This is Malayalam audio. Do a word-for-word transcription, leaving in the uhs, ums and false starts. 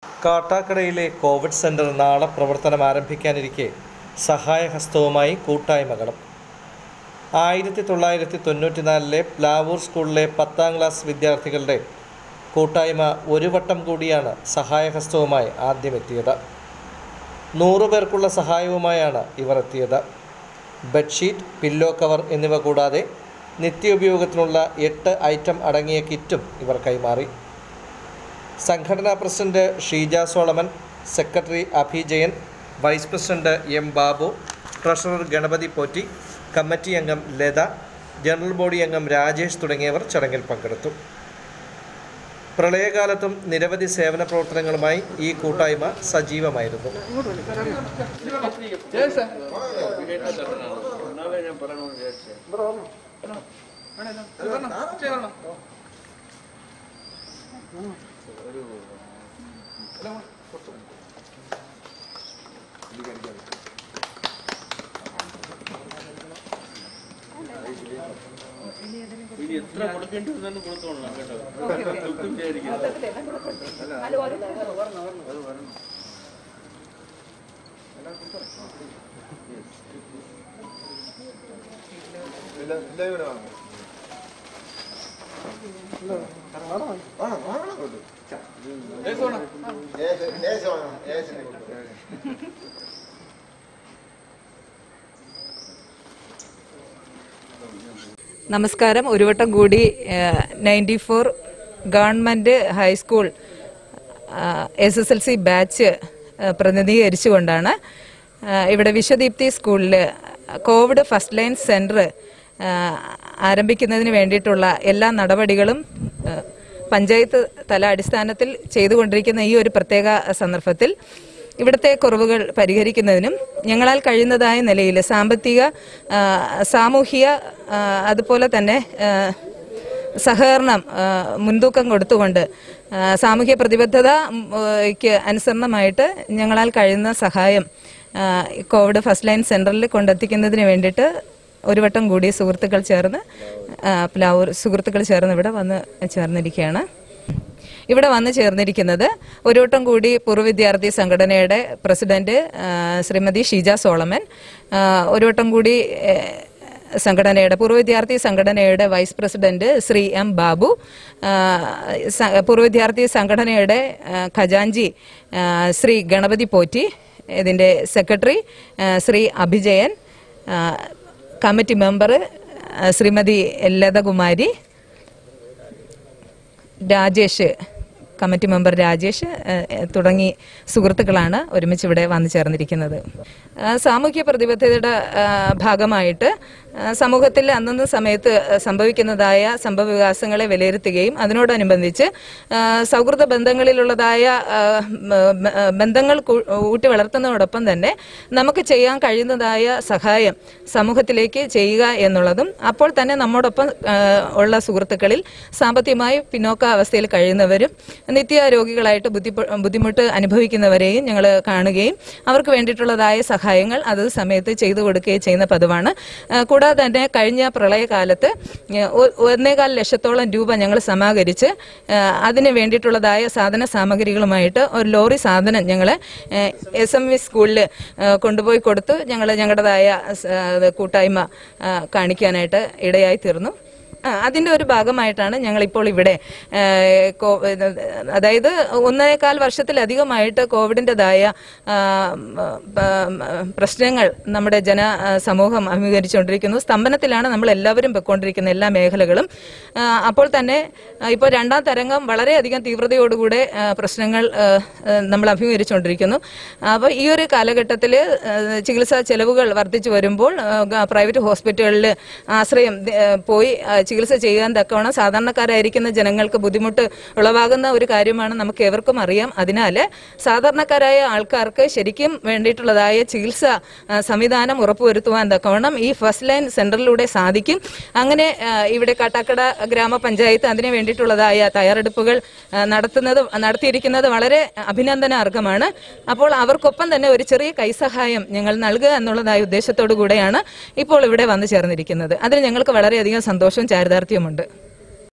കാട്ടാക്കടയിലെ കോവിഡ് സെന്റർ നാളെ പ്രവർത്തനം ആരംഭിക്കാനിരിക്കെ സഹായഹസ്തവുമായി കൂട്ടായ്മകളും. ആയിരത്തി തൊള്ളായിരത്തി തൊണ്ണൂറ്റിനാലിലെ പ്ലാവൂർ സ്കൂളിലെ പത്താം ക്ലാസ് വിദ്യാർത്ഥികളുടെ കൂട്ടായ്മ ഒരു വട്ടം കൂടിയാണ് സഹായഹസ്തവുമായി ആദ്യമെത്തിയത്. നൂറു പേർക്കുള്ള സഹായവുമായാണ് ഇവർ എത്തിയത്. ബെഡ്ഷീറ്റ്, പില്ലോ കവർ എന്നിവ കൂടാതെ നിത്യോപയോഗത്തിനുള്ള എട്ട് ഐറ്റം അടങ്ങിയ കിറ്റും ഇവർ കൈമാറി. സംഘടനാ president Sheeja Solomon, secretary Abhijayan, vice president M Babu, treasurer Ganapathi Potti, committee അംഗം ലത, ജനറൽ ബോഡി അംഗം രാജേഷ് തുടങ്ങിയവർ ചടങ്ങിൽ പങ്കെടുത്തു. പ്രളയകാലത്തും നിരവധി സേവന പ്രവർത്തനങ്ങളുമായി ഈ കൂട്ടായ്മ സജീവമായിരുന്നു. ഇനി എത്ര കൊടുക്കേണ്ടി വന്നാലും കൊടുത്തോളാം കേട്ടോ. നമസ്കാരം. ഒരു വട്ടം കൂടി ninety four government high school S S L C batch പ്രതിനിധീകരിച്ചുകൊണ്ടാണ് ഇവിടെ വിശ്വദീപ്തി സ്കൂളിൽ കോവിഡ് ഫസ്റ്റ് ലൈൻ സെൻറ്റർ ആരംഭിക്കുന്നതിന് വേണ്ടിയിട്ടുള്ള എല്ലാ നടപടികളും പഞ്ചായത്ത് തല അടിസ്ഥാനത്തിൽ ചെയ്തുകൊണ്ടിരിക്കുന്ന ഈ ഒരു പ്രത്യേക സന്ദർഭത്തിൽ ഇവിടുത്തെ കുറവുകൾ പരിഹരിക്കുന്നതിനും ഞങ്ങളാൽ കഴിയുന്നതായ നിലയിൽ സാമ്പത്തിക, സാമൂഹിക, അതുപോലെ തന്നെ സഹകരണം മുൻതൂക്കം കൊടുത്തുകൊണ്ട് സാമൂഹ്യ പ്രതിബദ്ധതയ്ക്ക് അനുസരണമായിട്ട് ഞങ്ങളാൽ കഴിയുന്ന സഹായം കോവിഡ് ഫസ്റ്റ് ലൈൻ സെൻറ്ററിൽ കൊണ്ടെത്തിക്കുന്നതിന് വേണ്ടിയിട്ട് ഒരു വട്ടം കൂടി സുഹൃത്തുക്കൾ ചേർന്ന് പ്ലാവൂർ സുഹൃത്തുക്കൾ ചേർന്ന് ഇവിടെ വന്ന് ചേർന്നിരിക്കുകയാണ്. ഇവിടെ വന്നു ചേർന്നിരിക്കുന്നത് ഒരു വട്ടം കൂടി പൂർവ്വ വിദ്യാർത്ഥി സംഘടനയുടെ പ്രസിഡന്റ് ശ്രീമതി ഷീജ സോളമൻ, ഒരു വട്ടം കൂടി സംഘടനയുടെ പൂർവ്വ വിദ്യാർത്ഥി സംഘടനയുടെ vice president Shri M Babu, പൂർവ്വ വിദ്യാർത്ഥി സംഘടനയുടെ ഖജാൻജി ശ്രീ ഗണപതി പോറ്റി, ഇതിൻ്റെ secretary Shri Abhijayan, committee member Shrimati Lathakumari, Rajesh, committee member Rajesh തുടങ്ങി സുഹൃത്തുക്കളാണ് ഒരുമിച്ച് ഇവിടെ വന്നു ചേർന്നിരിക്കുന്നത്. സാമൂഹ്യ പ്രതിബദ്ധതയുടെ ഭാഗമായിട്ട് സമൂഹത്തിൽ അന്നന്ന് സമയത്ത് സംഭവിക്കുന്നതായ സംഭവ വികാസങ്ങളെ വിലയിരുത്തുകയും അതിനോടനുബന്ധിച്ച് സൗഹൃദ ബന്ധങ്ങളിലുള്ളതായ ബന്ധങ്ങൾ ഊട്ടി വളർത്തുന്നതോടൊപ്പം തന്നെ നമുക്ക് ചെയ്യാൻ കഴിയുന്നതായ സഹായം സമൂഹത്തിലേക്ക് ചെയ്യുക എന്നുള്ളതും, അപ്പോൾ തന്നെ നമ്മോടൊപ്പം ഉള്ള സുഹൃത്തുക്കളിൽ സാമ്പത്തികമായി പിന്നോക്കാവസ്ഥയിൽ കഴിയുന്നവരും നിത്യ ബുദ്ധി ബുദ്ധിമുട്ട് അനുഭവിക്കുന്നവരെയും ഞങ്ങൾ കാണുകയും അവർക്ക് വേണ്ടിയിട്ടുള്ളതായ സഹായങ്ങൾ അതത് സമയത്ത് ചെയ്തു കൊടുക്കുകയും ചെയ്യുന്ന പതിവാണ്. കൂടാതെ തന്നെ കഴിഞ്ഞ പ്രളയകാലത്ത് ഒന്നേകാൽ ലക്ഷത്തോളം രൂപ ഞങ്ങൾ സമാഹരിച്ച് അതിന് വേണ്ടിയിട്ടുള്ളതായ സാധന സാമഗ്രികളുമായിട്ട് ഒരു ലോറി സാധനം ഞങ്ങൾ എസ് എം വി സ്കൂളിൽ കൊണ്ടുപോയി കൊടുത്ത് ഞങ്ങൾ ഞങ്ങളുടേതായ കൂട്ടായ്മ കാണിക്കാനായിട്ട് ഇടയായി തീർന്നു. അതിൻ്റെ ഒരു ഭാഗമായിട്ടാണ് ഞങ്ങളിപ്പോൾ ഇവിടെ, അതായത് ഒന്നേകാൽ വർഷത്തിലധികമായിട്ട് കോവിഡിൻ്റെതായ പ്രശ്നങ്ങൾ നമ്മുടെ ജനസമൂഹം അഭിമുഖീകരിച്ചുകൊണ്ടിരിക്കുന്നു. സ്തംഭനത്തിലാണ് നമ്മൾ എല്ലാവരും പൊയ്ക്കൊണ്ടിരിക്കുന്ന എല്ലാ മേഖലകളും. അപ്പോൾ തന്നെ ഇപ്പോൾ രണ്ടാം തരംഗം വളരെയധികം തീവ്രതയോടുകൂടെ പ്രശ്നങ്ങൾ നമ്മൾ അഭിമുഖീകരിച്ചുകൊണ്ടിരിക്കുന്നു. അപ്പോൾ ഈ ഒരു കാലഘട്ടത്തിൽ ചികിത്സാ ചെലവുകൾ വർദ്ധിച്ചു വരുമ്പോൾ പ്രൈവറ്റ് ഹോസ്പിറ്റലുകളിൽ ആശ്രയം പോയി ചികിത്സ ചെയ്യാൻ തക്കവണ്ണം സാധാരണക്കാരായിരിക്കുന്ന ജനങ്ങൾക്ക് ബുദ്ധിമുട്ട് ഉളവാകുന്ന ഒരു കാര്യമാണ് നമുക്ക് ഏവർക്കും അറിയാം. അതിനാൽ സാധാരണക്കാരായ ആൾക്കാർക്ക് ശരിക്കും വേണ്ടിയിട്ടുള്ളതായ ചികിത്സ സംവിധാനം ഉറപ്പുവരുത്തുവാൻ തക്കവണ്ണം ഈ ഫസ്റ്റ് ലൈൻ സെന്ററിലൂടെ സാധിക്കും. അങ്ങനെ ഇവിടെ കാട്ടാക്കട ഗ്രാമപഞ്ചായത്ത് അതിന് വേണ്ടിയിട്ടുള്ളതായ തയ്യാറെടുപ്പുകൾ നടത്തുന്നത് നടത്തിയിരിക്കുന്നത് വളരെ അഭിനന്ദനാർഹമാണ്. അപ്പോൾ അവർക്കൊപ്പം തന്നെ ഒരു ചെറിയ കൈസഹായം ഞങ്ങൾ നൽകുക എന്നുള്ളതായ ഉദ്ദേശത്തോടു കൂടെയാണ് ഇപ്പോൾ ഇവിടെ വന്നു ചേർന്നിരിക്കുന്നത്. അതിന് ഞങ്ങൾക്ക് വളരെയധികം സന്തോഷവും ചാരിതാർത്ഥ്യമുണ്ട്.